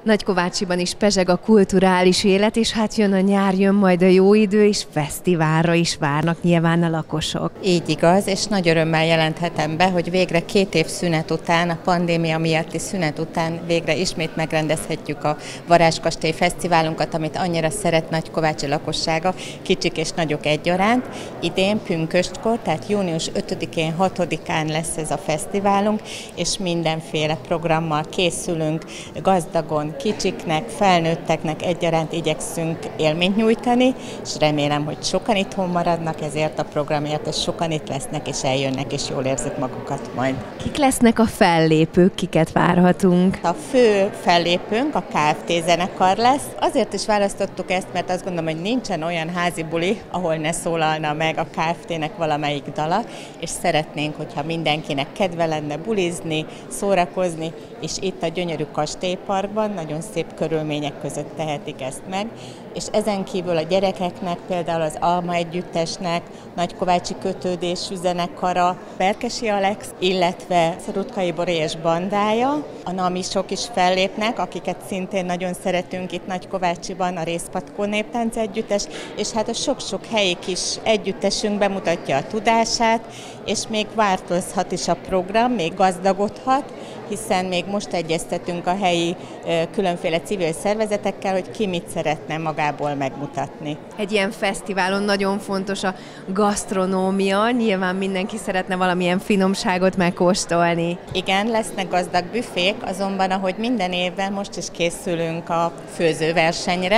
Nagykovácsiban is pezseg a kulturális élet, és hát jön a nyár, jön majd a jó idő, és fesztiválra is várnak nyilván a lakosok. Így igaz, és nagy örömmel jelenthetem be, hogy végre 2 év szünet után, a pandémia miatti szünet után végre ismét megrendezhetjük a Varázskastély Fesztiválunkat, amit annyira szeret nagykovácsi lakossága, kicsik és nagyok egyaránt. Idén pünköstkor, tehát június 5-én, 6-án lesz ez a fesztiválunk, és mindenféle programmal készülünk, gazdagon, kicsiknek, felnőtteknek egyaránt igyekszünk élményt nyújtani, és remélem, hogy sokan itthon maradnak ezért a programért, és sokan itt lesznek, és eljönnek, és jól érzik magukat majd. Kik lesznek a fellépők, kiket várhatunk? A fő fellépőnk a Kft. Zenekar lesz. Azért is választottuk ezt, mert azt gondolom, hogy nincsen olyan házi buli, ahol ne szólalna meg a Kft.-nek valamelyik dala, és szeretnénk, hogyha mindenkinek kedve lenne bulizni, szórakozni, és itt a gyönyörű kastélyparkban nagyon szép körülmények között tehetik ezt meg, és ezen kívül a gyerekeknek, például az Alma Együttesnek, Nagykovácsi Kötődésű Zenekara, Berkesi Alex, illetve Rutkai Boré és bandája, a Namisok is fellépnek, akiket szintén nagyon szeretünk itt Nagykovácsiban, a Rézpatkó Néptánc Együttes, és hát a sok-sok helyi kis együttesünk bemutatja a tudását, és még változhat is a program, még gazdagodhat, hiszen még most egyeztetünk a helyi különféle civil szervezetekkel, hogy ki mit szeretne magából megmutatni. Egy ilyen fesztiválon nagyon fontos a gasztronómia, nyilván mindenki szeretne valamilyen finomságot megkóstolni. Igen, lesznek gazdag büfék, azonban ahogy minden évben most is készülünk a főzőversenyre,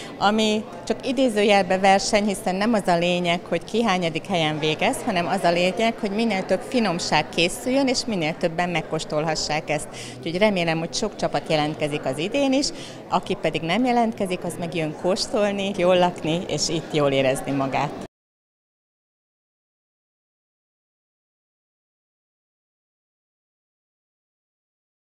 ami csak idézőjelbe verseny, hiszen nem az a lényeg, hogy ki hányadik helyen végez, hanem az a lényeg, hogy minél több finomság készüljön, és minél többen megkóstolhassák ezt. Úgyhogy remélem, hogy sok csapat jelentkezik az idén is, aki pedig nem jelentkezik, az meg jön kóstolni, jól lakni, és itt jól érezni magát.